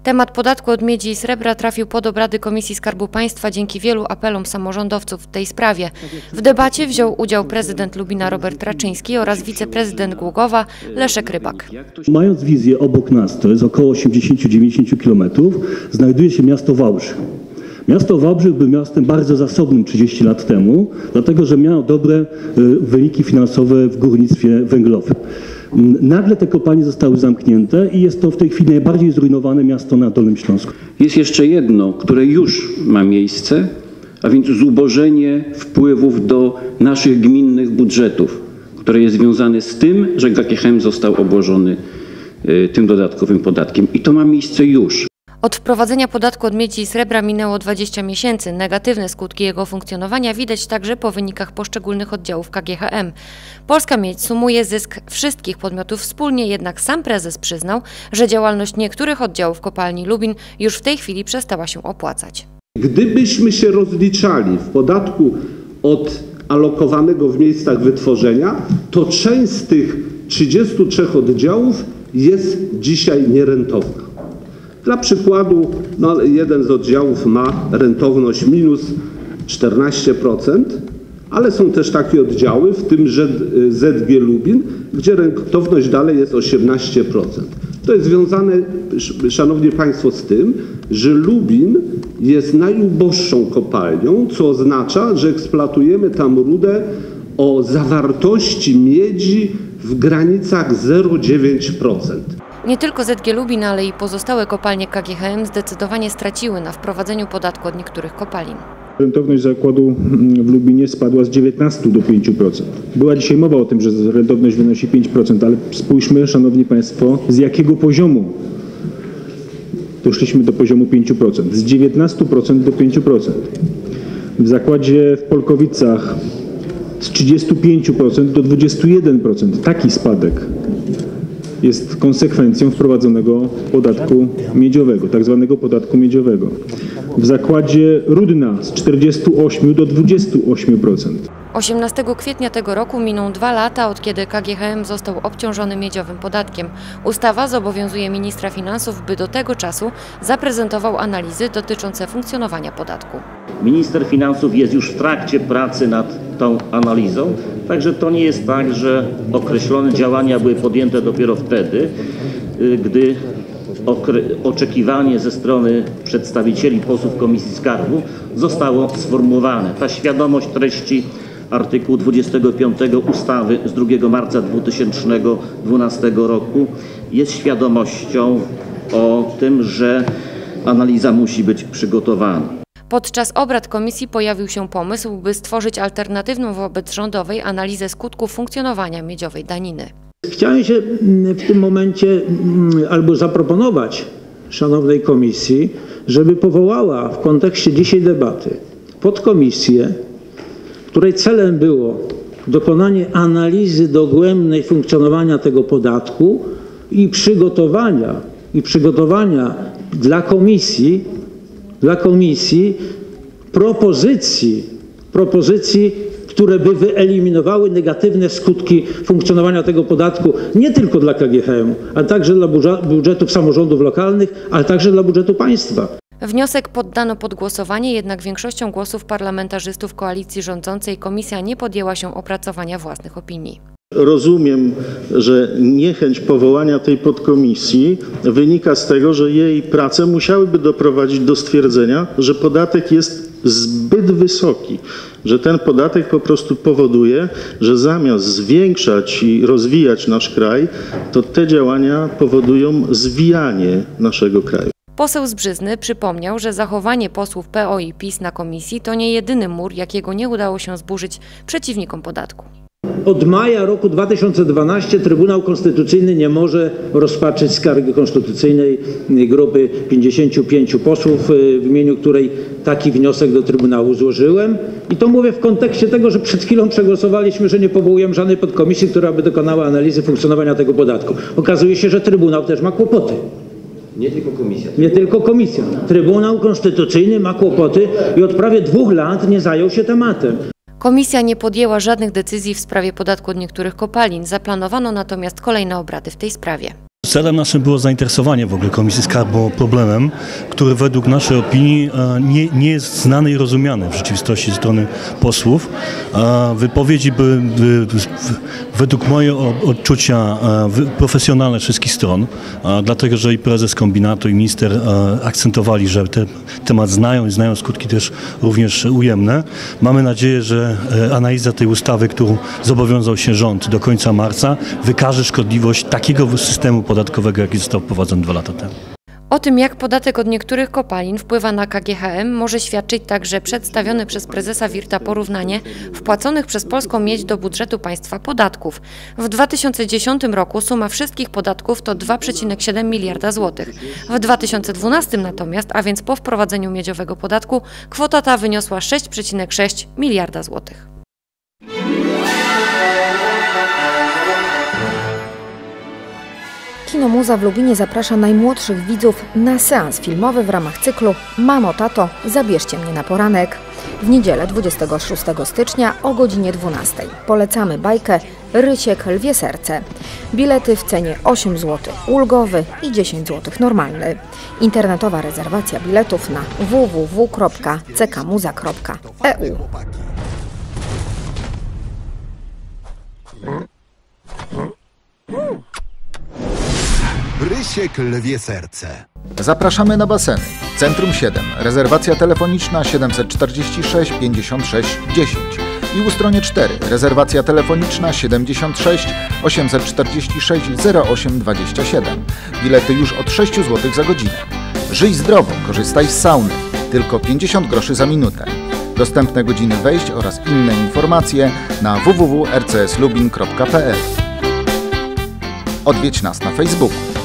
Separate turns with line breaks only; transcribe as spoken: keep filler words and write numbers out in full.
Temat podatku od miedzi i srebra trafił pod obrady Komisji Skarbu Państwa dzięki wielu apelom samorządowców w tej sprawie. W debacie wziął udział prezydent Lubina Robert Raczyński oraz wiceprezydent Gługowa Leszek Rybak.
Mając wizję obok nas, to jest około osiemdziesiąt do dziewięćdziesięciu kilometrów, znajduje się miasto Wałbrzych. Miasto Wałbrzych było miastem bardzo zasobnym trzydzieści lat temu, dlatego że miało dobre wyniki finansowe w górnictwie węglowym. Nagle te kopalnie zostały zamknięte i jest to w tej chwili najbardziej zrujnowane miasto na Dolnym Śląsku.
Jest jeszcze jedno, które już ma miejsce, a więc zubożenie wpływów do naszych gminnych budżetów, które jest związane z tym, że K G H M został obłożony tym dodatkowym podatkiem. I to ma miejsce już.
Od wprowadzenia podatku od miedzi i srebra minęło dwadzieścia miesięcy. Negatywne skutki jego funkcjonowania widać także po wynikach poszczególnych oddziałów K G H M. Polska Miedź sumuje zysk wszystkich podmiotów wspólnie, jednak sam prezes przyznał, że działalność niektórych oddziałów kopalni Lubin już w tej chwili przestała się opłacać.
Gdybyśmy się rozliczali w podatku od alokowanego w miejscach wytworzenia, to część z tych trzydziestu trzech oddziałów jest dzisiaj nierentowna. Dla przykładu, no, jeden z oddziałów ma rentowność minus czternaście procent, ale są też takie oddziały, w tym Z G Lubin, gdzie rentowność dalej jest osiemnaście procent. To jest związane, szanowni państwo, z tym, że Lubin jest najuboższą kopalnią, co oznacza, że eksploatujemy tam rudę o zawartości miedzi w granicach zero przecinek dziewięć procent.
Nie tylko Z G Lubin, ale i pozostałe kopalnie K G H M zdecydowanie straciły na wprowadzeniu podatku od niektórych kopalin.
Rentowność zakładu w Lubinie spadła z dziewiętnastu do pięciu procent. Była dzisiaj mowa o tym, że rentowność wynosi pięć procent, ale spójrzmy, szanowni państwo, z jakiego poziomu doszliśmy do poziomu pięciu procent. Z dziewiętnastu procent do pięciu procent. W zakładzie w Polkowicach z trzydziestu pięciu procent do dwudziestu jeden procent. Taki spadek jest konsekwencją wprowadzonego podatku miedziowego, tak zwanego podatku miedziowego. W zakładzie Rudna z czterdziestu ośmiu do dwudziestu ośmiu procent.
osiemnastego kwietnia tego roku miną dwa lata, od kiedy K G H M został obciążony miedziowym podatkiem. Ustawa zobowiązuje ministra finansów, by do tego czasu zaprezentował analizy dotyczące funkcjonowania podatku.
Minister finansów jest już w trakcie pracy nad tą analizą, także to nie jest tak, że określone działania były podjęte dopiero wtedy, gdy oczekiwanie ze strony przedstawicieli posłów Komisji Skarbu zostało sformułowane. Ta świadomość treści artykułu dwudziestego piątego ustawy z drugiego marca dwa tysiące dwunastego roku jest świadomością o tym, że analiza musi być przygotowana.
Podczas obrad komisji pojawił się pomysł, by stworzyć alternatywną wobec rządowej analizę skutków funkcjonowania miedziowej daniny.
Chciałem się w tym momencie albo zaproponować szanownej komisji, żeby powołała w kontekście dzisiaj debaty podkomisję, której celem było dokonanie analizy dogłębnej funkcjonowania tego podatku i przygotowania, i przygotowania dla komisji, dla komisji propozycji, propozycji, które by wyeliminowały negatywne skutki funkcjonowania tego podatku nie tylko dla K G H M, ale także dla budżetów samorządów lokalnych, ale także dla budżetu państwa.
Wniosek poddano pod głosowanie, jednak większością głosów parlamentarzystów koalicji rządzącej komisja nie podjęła się opracowania własnych opinii.
Rozumiem, że niechęć powołania tej podkomisji wynika z tego, że jej prace musiałyby doprowadzić do stwierdzenia, że podatek jest zbyt wysoki, że ten podatek po prostu powoduje, że zamiast zwiększać i rozwijać nasz kraj, to te działania powodują zwijanie naszego kraju.
Poseł z Brzyzny przypomniał, że zachowanie posłów P O i PiS na komisji to nie jedyny mur, jakiego nie udało się zburzyć przeciwnikom podatku.
Od maja roku dwa tysiące dwunastego Trybunał Konstytucyjny nie może rozpatrzyć skargi konstytucyjnej grupy pięćdziesięciu pięciu posłów, w imieniu której taki wniosek do Trybunału złożyłem. I to mówię w kontekście tego, że przed chwilą przegłosowaliśmy, że nie powołujemy żadnej podkomisji, która by dokonała analizy funkcjonowania tego podatku. Okazuje się, że Trybunał też ma kłopoty.
Nie tylko komisja.
Nie tylko komisja. Trybunał Konstytucyjny ma kłopoty i od prawie dwóch lat nie zajął się tematem.
Komisja nie podjęła żadnych decyzji w sprawie podatku od niektórych kopalin. Zaplanowano natomiast kolejne obrady w tej sprawie.
Celem naszym było zainteresowanie w ogóle Komisji Skarbu problemem, który według naszej opinii nie, nie jest znany i rozumiany w rzeczywistości ze strony posłów. Wypowiedzi były, były według mojego odczucia profesjonalne wszystkich stron, dlatego że i prezes kombinatu, i minister akcentowali, że ten temat znają i znają skutki też również ujemne. Mamy nadzieję, że analiza tej ustawy, którą zobowiązał się rząd do końca marca, wykaże szkodliwość takiego systemu podatkowego, jaki został wprowadzony dwa lata temu.
O tym, jak podatek od niektórych kopalin wpływa na K G H M, może świadczyć także przedstawione przez prezesa Wirta porównanie wpłaconych przez polską miedź do budżetu państwa podatków. W dwa tysiące dziesiątym roku suma wszystkich podatków to dwa przecinek siedem miliarda złotych. W dwa tysiące dwunastym natomiast, a więc po wprowadzeniu miedziowego podatku, kwota ta wyniosła sześć przecinek sześć miliarda złotych.
Kino Muza w Lubinie zaprasza najmłodszych widzów na seans filmowy w ramach cyklu Mamo, tato, zabierzcie mnie na poranek. W niedzielę dwudziestego szóstego stycznia o godzinie dwunastej. Polecamy bajkę Rysiek, lwie serce. Bilety w cenie osiem złotych ulgowy i dziesięć złotych normalny. Internetowa rezerwacja biletów na w w w kropka c k muza kropka e u.
Rysiek, lwie serce.
Zapraszamy na baseny. Centrum siedem. Rezerwacja telefoniczna siedemset czterdzieści sześć pięćdziesiąt sześć dziesięć. I u stronie cztery. Rezerwacja telefoniczna siedemdziesiąt sześć osiemset czterdzieści sześć zero osiem dwadzieścia siedem. Bilety już od sześć złotych za godzinę. Żyj zdrowo, korzystaj z sauny. Tylko pięćdziesiąt groszy za minutę. Dostępne godziny wejść oraz inne informacje na w w w kropka r c s lubin kropka p l. Odwiedź nas na Facebooku.